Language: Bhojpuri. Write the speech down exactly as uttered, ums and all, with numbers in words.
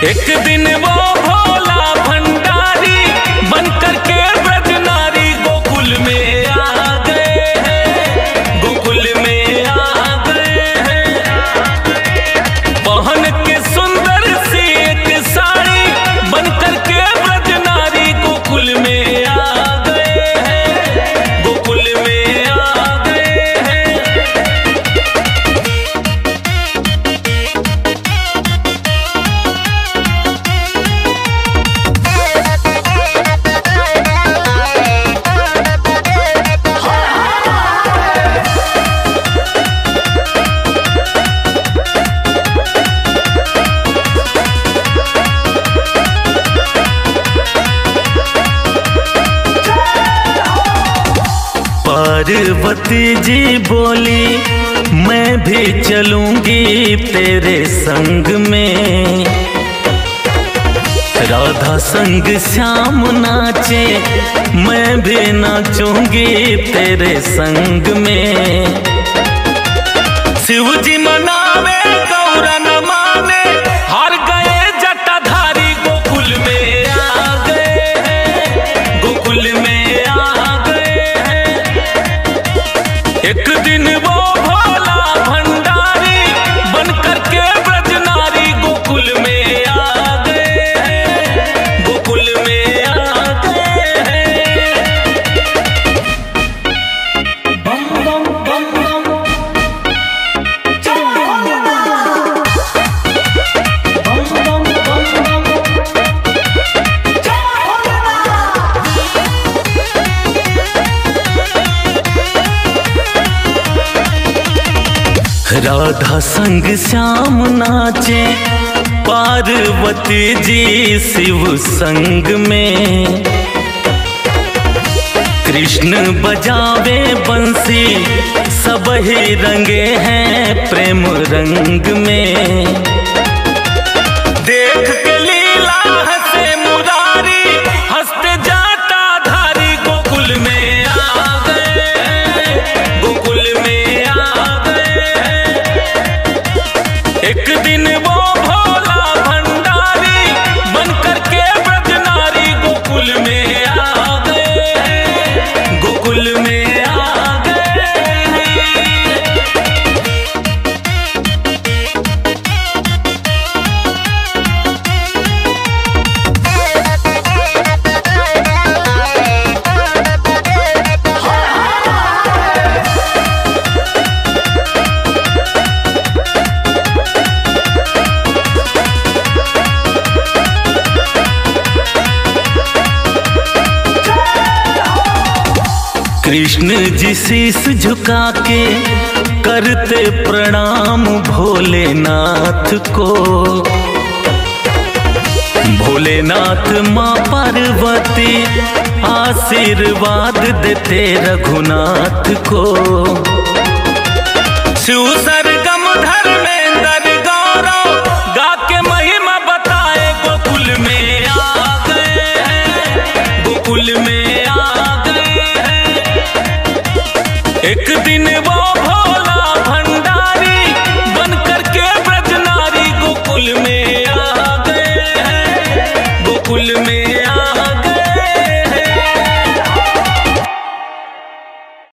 एक दिन वो भोला भंडारी बनकर के ब्रज नारी गोकुल में आ गए हैं, गोकुल में आ गए हैं। पहन के सुंदर सी एक साड़ी बनकर के ब्रज नारी गोकुल में आ गए हैं, गोकुल में आ गए हैं। पार्वती जी बोली मैं भी चलूंगी तेरे संग में। राधा संग श्याम नाचे मैं भी नाचूंगी तेरे संग में। शिव जी मनावे गौरा न माने हार गए जटाधारी गोकुल में आ गए हैं, गोकुल में आ गए हैं। एक दिन वो भोला भंडारी बनकर के ब्रज नारी गोकुल में आ गए हैं, गोकुल में आ गए हैं। बम बम बम बम जय भोलेनाथ, बम बम बम बम जय भोलेनाथ। राधा संग श्याम नाचे पार्वती जी शिव संग में। कृष्ण बजावे बंसी सब ही रंगे हैं प्रेम रंग में। देख के लीला हंसे मुरारी हंसते जाता धारी गोकुल में आ गए हैं, गोकुल में आ गए हैं। एक दिन वो भोला भंडारी बनकर के ब्रज नारी गोकुल में आ गए हैं, गोकुल में आ गए हैं। कृष्ण जी शीस झुका के करते प्रणाम भोलेनाथ को। भोलेनाथ माँ पार्वती आशीर्वाद देते रघुनाथ को। शिव सरगम धर्मेंद्र गौरव गा के महिमा बताए गोकुल में आ गए हैं, गोकुल में आ गए हैं। एक दिन वो भोला भंडारी बनकर के ब्रज नारी गोकुल में आ गए हैं, गोकुल में